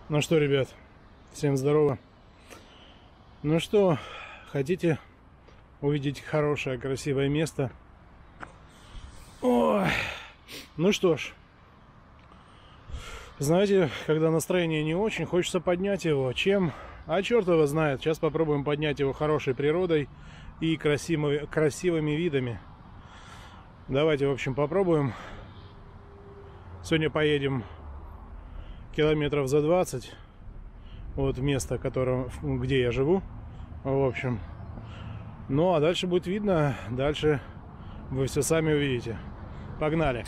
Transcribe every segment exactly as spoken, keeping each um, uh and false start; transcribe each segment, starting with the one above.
Ну что, ребят, всем здорово. Ну что, хотите увидеть хорошее, красивое место? Ой. Ну что ж, знаете, когда настроение не очень, хочется поднять его. Чем? А черт его знает. Сейчас попробуем поднять его хорошей природой и красивыми, красивыми видами. Давайте, в общем, попробуем. Сегодня поедем километров за двадцать от места, которое, где я живу. В общем. Ну, а дальше будет видно. Дальше вы все сами увидите. Погнали!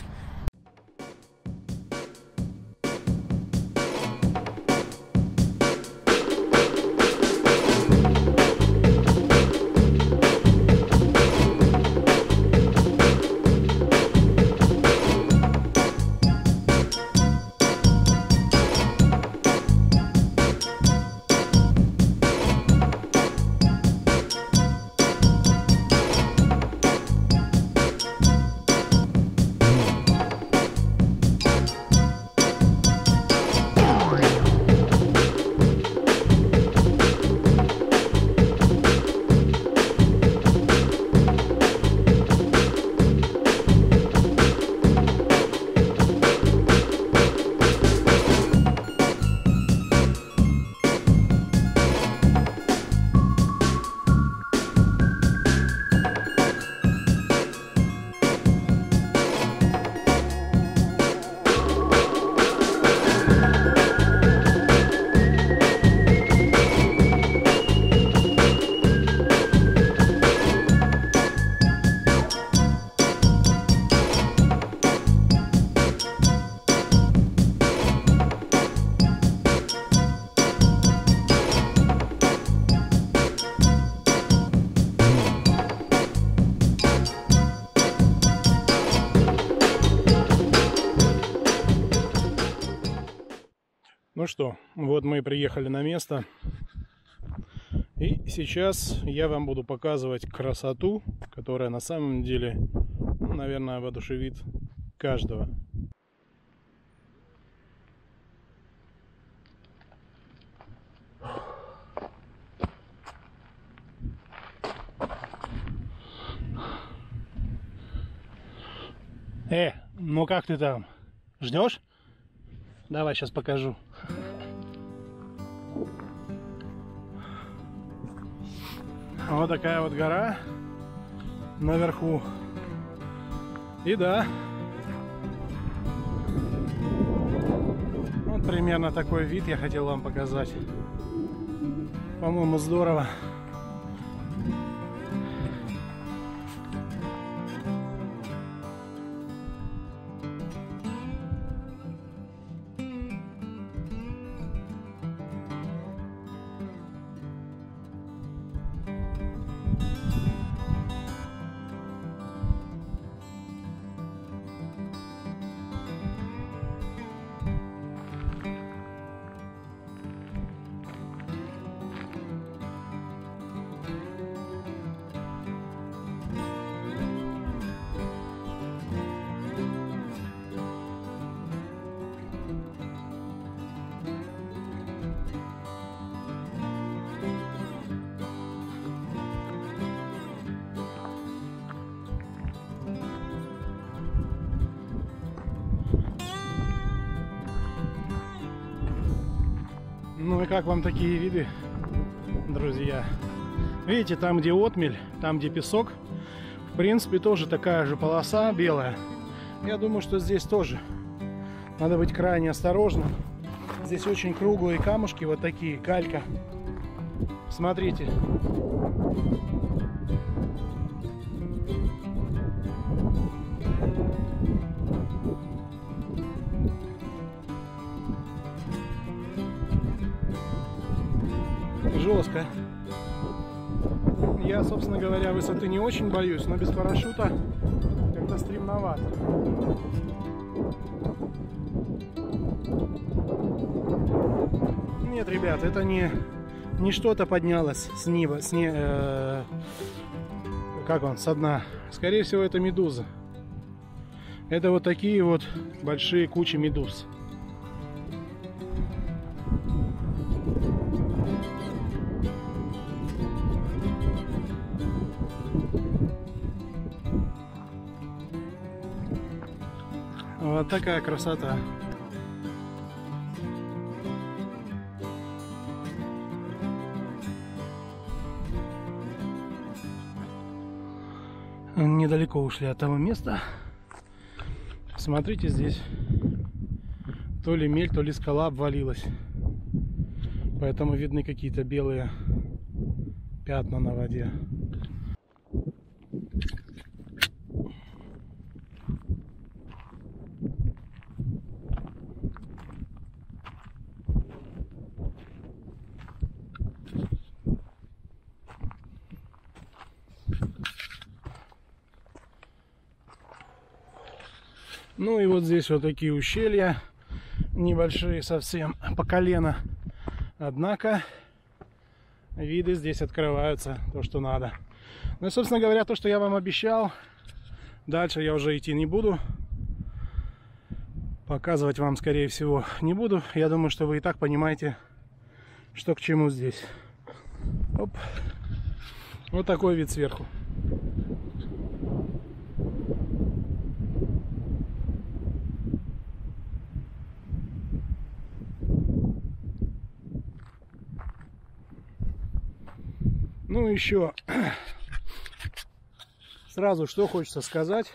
Ну что, вот мы и приехали на место. И сейчас я вам буду показывать красоту, которая на самом деле, ну, наверное, воодушевит каждого. Э, ну как ты там? Ждешь? Давай, сейчас покажу. Вот такая вот гора наверху. И да, вот примерно такой вид я хотел вам показать. По-моему, здорово. Ну и как вам такие виды, друзья? Видите, там где отмель, там где песок, в принципе тоже такая же полоса белая. Я думаю, что здесь тоже надо быть крайне осторожным. Здесь очень круглые камушки, вот такие, галька. Смотрите. Жестко. Я, собственно говоря, высоты не очень боюсь, но без парашюта как-то стремновато. Нет, ребят, это не, не что-то поднялось с неба, с не, э, как он, со дна. Скорее всего, это медуза. Это вот такие вот большие кучи медуз. Вот такая красота. Недалеко ушли от того места. Смотрите, здесь то ли мель, то ли скала обвалилась. Поэтому видны какие-то белые пятна на воде. Ну и вот здесь вот такие ущелья, небольшие совсем, по колено. Однако виды здесь открываются, то, что надо. Ну и, собственно говоря, то, что я вам обещал, дальше я уже идти не буду. Показывать вам, скорее всего, не буду. Я думаю, что вы и так понимаете, что к чему здесь. Оп. Вот такой вид сверху. Ну еще сразу что хочется сказать.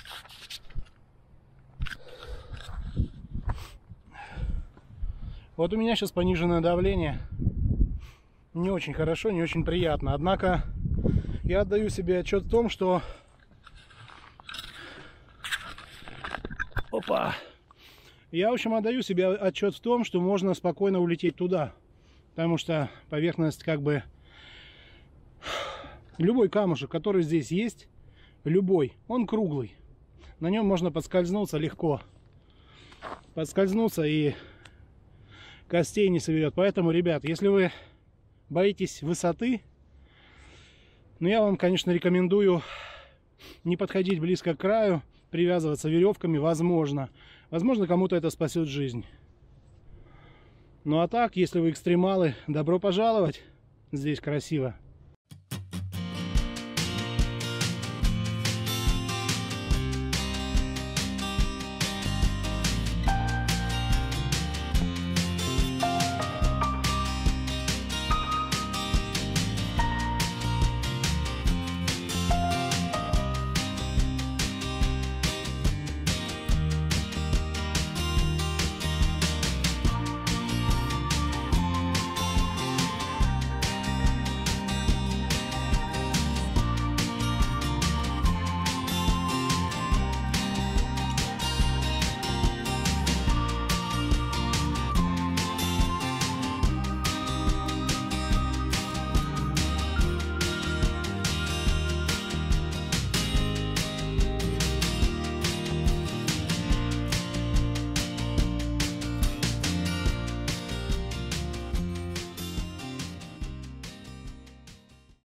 Вот у меня сейчас пониженное давление. Не очень хорошо, не очень приятно. Однако я отдаю себе отчет в том, что... Опа! Я, в общем, отдаю себе отчет в том, что можно спокойно улететь туда. Потому что поверхность как бы... Любой камушек, который здесь есть, любой, он круглый. На нем можно подскользнуться легко. Подскользнуться и костей не соберет. Поэтому, ребят, если вы боитесь высоты, ну я вам, конечно, рекомендую не подходить близко к краю, привязываться веревками, возможно. Возможно, кому-то это спасет жизнь. Ну а так, если вы экстремалы, добро пожаловать. Здесь красиво.